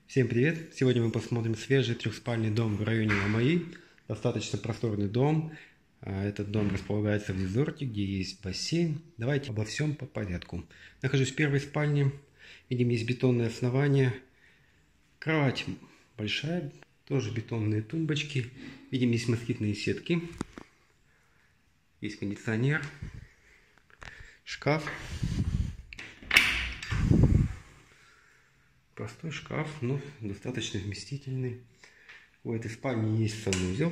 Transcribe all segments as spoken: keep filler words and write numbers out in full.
Всем привет! Сегодня мы посмотрим свежий трехспальный дом в районе Мамаи. Достаточно просторный дом. Этот дом располагается в резорте, где есть бассейн. Давайте обо всем по порядку. Нахожусь в первой спальне. Видим, есть бетонное основание. Кровать большая, тоже бетонные тумбочки. Видим, есть москитные сетки. Есть кондиционер. Шкаф. Простой шкаф, но достаточно вместительный. У этой спальни есть санузел.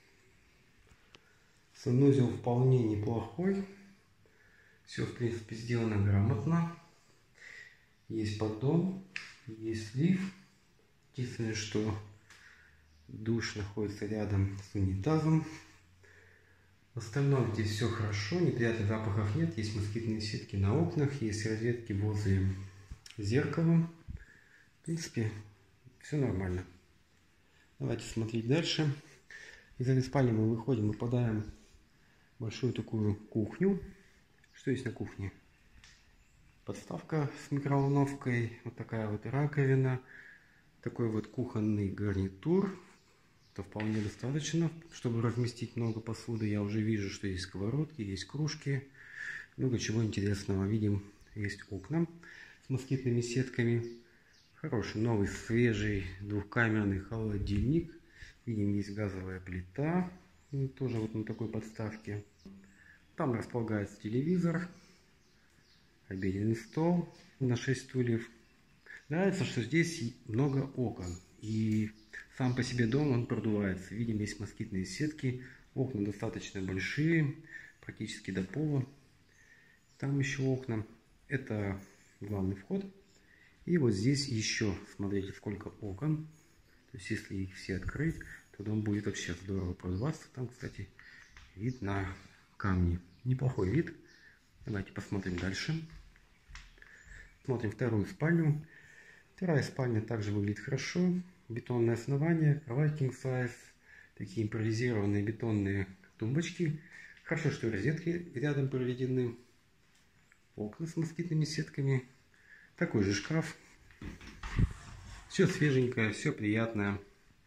Санузел вполне неплохой. Все, в принципе, сделано грамотно. Есть поддон, есть лифт. Единственное, что душ находится рядом с унитазом. В остальном здесь все хорошо, неприятных запахов нет. Есть москитные сетки на окнах, есть розетки возле зеркала. В принципе, все нормально. Давайте смотреть дальше. Из этой спальни мы выходим, попадаем в большую такую кухню. Что есть на кухне? Подставка с микроволновкой, вот такая вот раковина, такой вот кухонный гарнитур. Это вполне достаточно, чтобы разместить много посуды. Я уже вижу, что есть сковородки, есть кружки, много чего интересного. Видим, есть окна с москитными сетками. Хороший, новый, свежий двухкамерный холодильник. Видим, есть газовая плита, тоже вот на такой подставке. Там располагается телевизор, обеденный стол на шесть стульев. Нравится, что здесь много окон. И сам по себе дом, он продувается. Видим, есть москитные сетки. Окна достаточно большие, практически до пола. Там еще окна. Это главный вход. И вот здесь еще, смотрите, сколько окон. То есть, если их все открыть, то дом будет вообще здорово продуваться. Там, кстати, вид на камни. Неплохой вид. Давайте посмотрим дальше. Смотрим вторую спальню. Вторая спальня также выглядит хорошо. Бетонное основание, кровать king size, такие импровизированные бетонные тумбочки. Хорошо, что розетки рядом проведены. Окна с москитными сетками. Такой же шкаф. Все свеженькое, все приятное.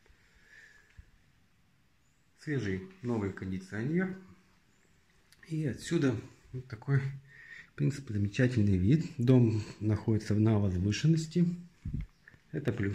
Свежий новый кондиционер. И отсюда вот такой, в принципе, замечательный вид. Дом находится на возвышенности. Это плюс.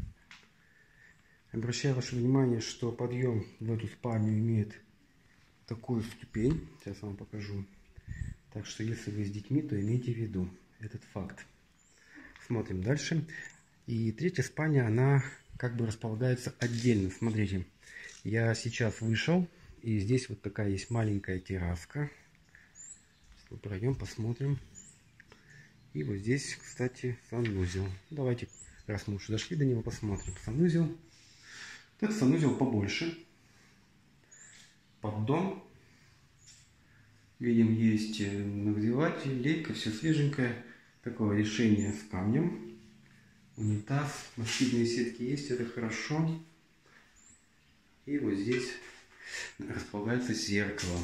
Обращаю ваше внимание, что подъем в эту спальню имеет такую ступень. Сейчас вам покажу. Так что, если вы с детьми, то имейте в виду этот факт. Смотрим дальше. И третья спальня, она как бы располагается отдельно. Смотрите, я сейчас вышел, и здесь вот такая есть маленькая терраска. Сейчас пройдем, посмотрим. И вот здесь, кстати, санузел. Давайте, раз мы уже дошли до него, посмотрим. Санузел. Этот санузел побольше. Поддон. Видим, есть нагреватель, лейка, все свеженькое. Такое решение с камнем. Унитаз, москитные сетки есть, это хорошо. И вот здесь располагается зеркало.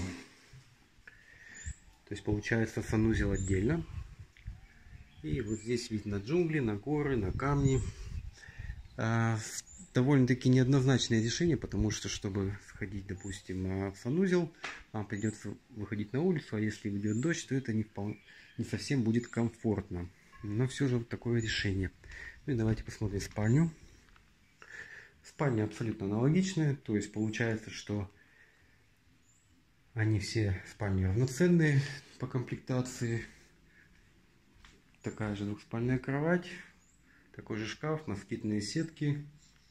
То есть получается санузел отдельно. И вот здесь вид на джунгли, на горы, на камни. А, довольно-таки неоднозначное решение, потому что, чтобы сходить, допустим, в санузел, вам придется выходить на улицу, а если идет дождь, то это не вполне... не совсем будет комфортно. Но все же вот такое решение. Ну и давайте посмотрим спальню. Спальня абсолютно аналогичная. То есть получается, что они все спальни равноценные по комплектации. Такая же двухспальная кровать. Такой же шкаф, москитные сетки.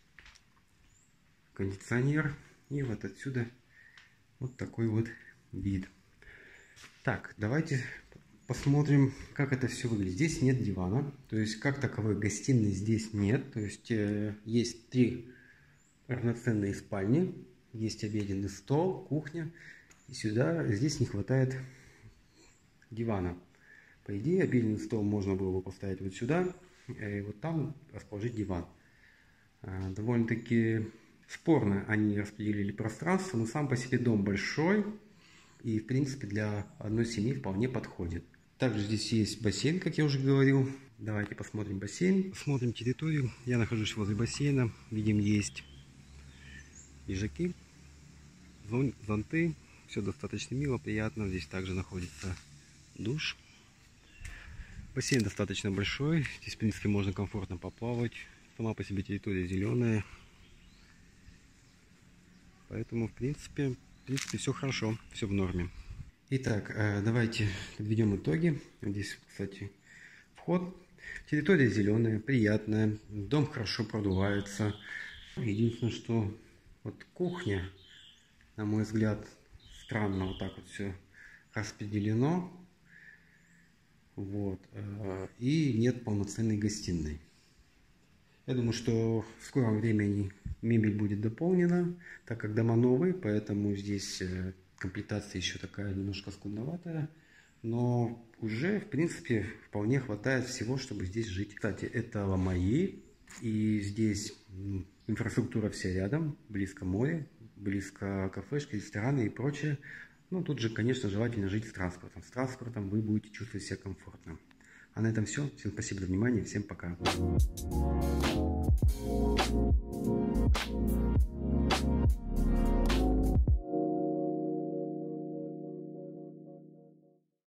Кондиционер. И вот отсюда вот такой вот вид. Так, давайте посмотрим, как это все выглядит. Здесь нет дивана, то есть как таковой гостиной здесь нет. То есть э, есть три равноценные спальни, есть обеденный стол, кухня. И сюда, здесь не хватает дивана. По идее, обеденный стол можно было бы поставить вот сюда, и вот там расположить диван. Э, довольно-таки спорно они распределили пространство, но сам по себе дом большой и, в принципе, для одной семьи вполне подходит. Также здесь есть бассейн, как я уже говорил. Давайте посмотрим бассейн. Смотрим территорию. Я нахожусь возле бассейна. Видим, есть лежаки, зонты. Все достаточно мило, приятно. Здесь также находится душ. Бассейн достаточно большой. Здесь, в принципе, можно комфортно поплавать. Сама по себе территория зеленая. Поэтому, в принципе, в принципе, все хорошо, все в норме. Итак, давайте подведем итоги. Здесь, кстати, вход. Территория зеленая, приятная. Дом хорошо продувается. Единственное, что вот кухня, на мой взгляд, странно вот так вот все распределено. Вот. И нет полноценной гостиной. Я думаю, что в скором времени мебель будет дополнена, так как дома новые, поэтому здесь комплектация еще такая немножко скудноватая. Но уже, в принципе, вполне хватает всего, чтобы здесь жить. Кстати, это Ламайи. И здесь инфраструктура вся рядом. Близко море, близко кафешки, рестораны и прочее. Ну, тут же, конечно, желательно жить с транспортом. С транспортом вы будете чувствовать себя комфортно. А на этом все. Всем спасибо за внимание. Всем пока.